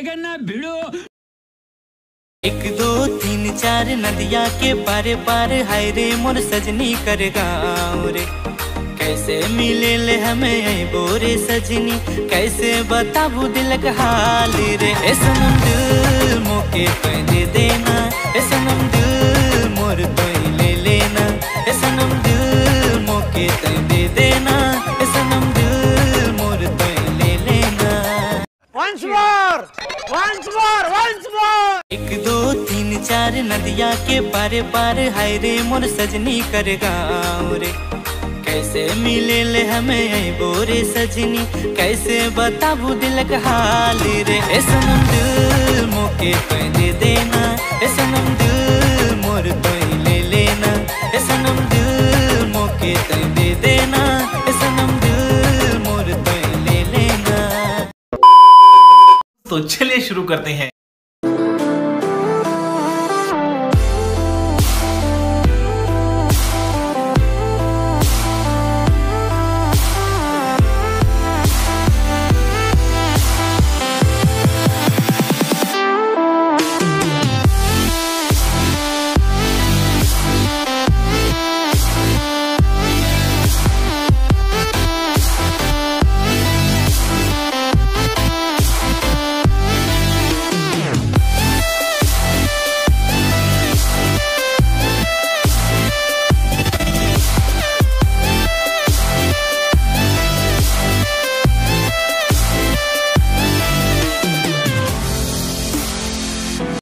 करना भिड़ो। 1 2 3 4 नदिया के पारे पार हाय रे मोर सजनी कर गाँव रे। कैसे मिले ले हमें बोरे सजनी, कैसे बताबू दिल का हाल रे। ए सनम दिल मोके तो दे देना, ए सनम दिल मोर तो ले लेना, ए सनम दिल मोके तो दे देना, ए सनम दिल मोर तो ले लेना। Once more, once more, once more. 1 2 3 4 नदिया के पारे पार हाय रे मोर सजनी कर गाँव रे। कैसे मिले ले हमें बोरे सजनी, कैसे बताबू दिल का हाल रे। ए सनम दिल मोके तो दे देना, ए सनम दिल मोर तो ले लेना, ए सनम दिल मोके तो दे देना, ए सनम दिल मोर तो ले लेना। तो चलिए शुरू करते हैं